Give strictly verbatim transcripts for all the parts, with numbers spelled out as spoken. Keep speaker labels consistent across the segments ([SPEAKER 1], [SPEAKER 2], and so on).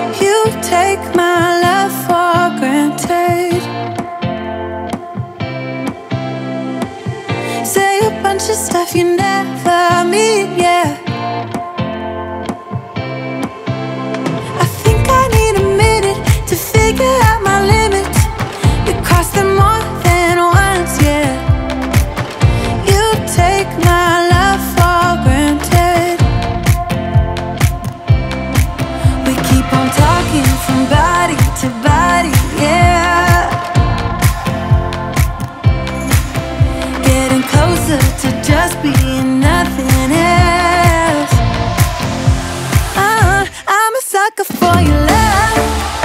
[SPEAKER 1] You take my love for granted. Say a bunch of stuff you never mean, yeah. I think I need a minute to figure out my limits. You cross them more than once, yeah. You take my love for granted. We keep on talking from body to body, yeah. Getting closer to just being nothing else. uh, I'm a sucker for your love,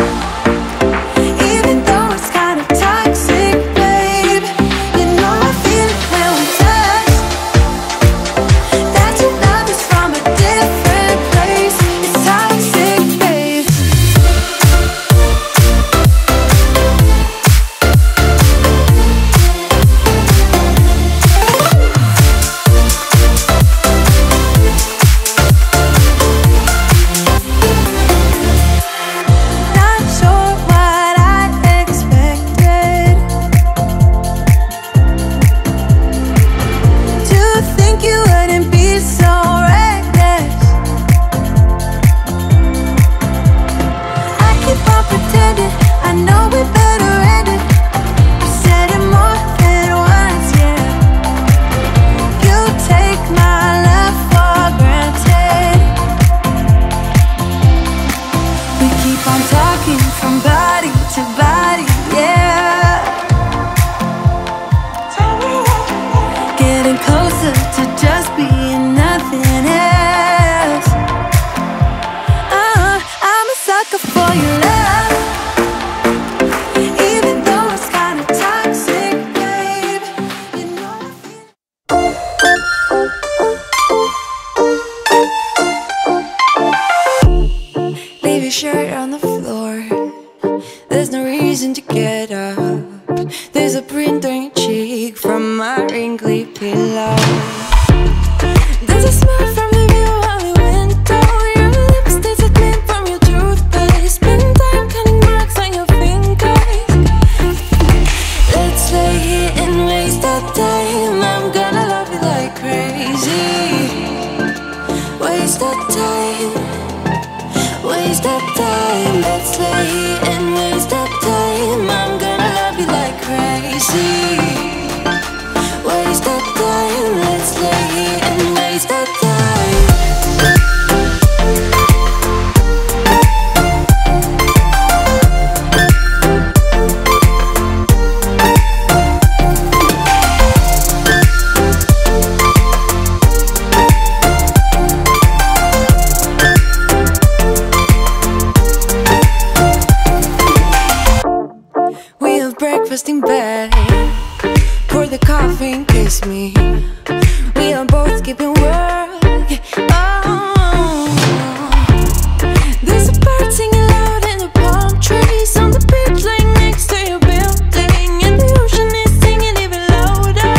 [SPEAKER 1] even though it's kind of toxic, babe. You know I feel it when we touch, that your love is from a different place. It's toxic, babe. Not sure what I expected. To think you wouldn't be so reckless. I keep on pretending I know we better end it. I said it more than once, yeah. You take my love for granted. We keep on talking from body to body, yeah. Getting closer to just being nothing else. uh, I'm a sucker for your love, even though it's kind of toxic, babe. You know I feel. Leave your shirt on the floor. There's no reason to get up. There's a print on your cheek from my wrinkly pillow. There's a smell from the view of the window. Your lips taste a glint from your toothpaste. Spend time cutting marks on your fingers. Let's lay here and waste our time. I'm gonna love you like crazy. Waste our time. Waste our time. Let's lay here and waste our time. I'm gonna love you like crazy. Waste our time. Let's lay here and waste our time. We have breakfast in bed. Pour the coffee and kiss me. We are both keeping work. Oh, there's a bird singing loud in the palm trees on the beach laying next to your building, and the ocean is singing even louder.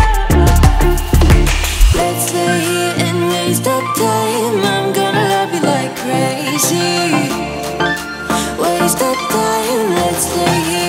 [SPEAKER 1] Let's lay here and waste our time. I'm gonna love you like crazy. Waste our time. Let's lay here